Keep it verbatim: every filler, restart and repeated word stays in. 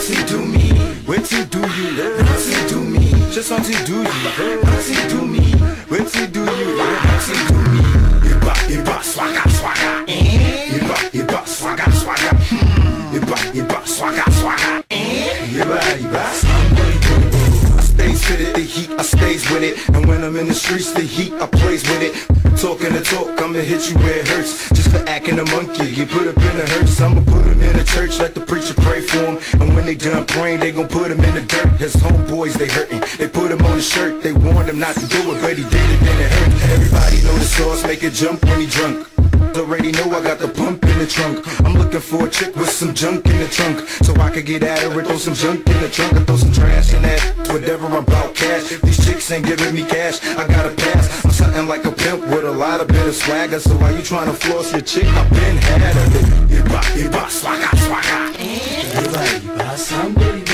Assim do me, wetin do you? Assim do me, just assim do you. Assim do me, wetin do you? Assim do me. Iba, iba, swaga, swaga. Iba, iba, swaga, swaga. Iba, iba, swaga, swaga. Iba, iba. I stays fitted, the heat, I stays with it. And when I'm in the streets, the heat, I plays with it. Talking the talk, I'ma hit you where it hurts. Just for acting a monkey, you put up in the hearse. I'ma put him in a church, let the preacher pray for him. And when they done praying, they gon' put him in the dirt. His homeboys, they hurting. They put him on the shirt, they warned him not to do it, but he did it, then it hurt. Everybody know the sauce, make it jump when he drunk. Already know I got the pump in the trunk. I'm looking for a chick with some junk in the trunk, so I could get at her and throw some junk in the trunk and throw some trash in that. Whatever, I'm about cash. If these chicks ain't giving me cash, I gotta pass. I'm something like a pimp with a lot of bit of swagger. So why you trying to floss your chick? I been had of it. Iba, iba, swaga, swaga. Iba, iba, somebody.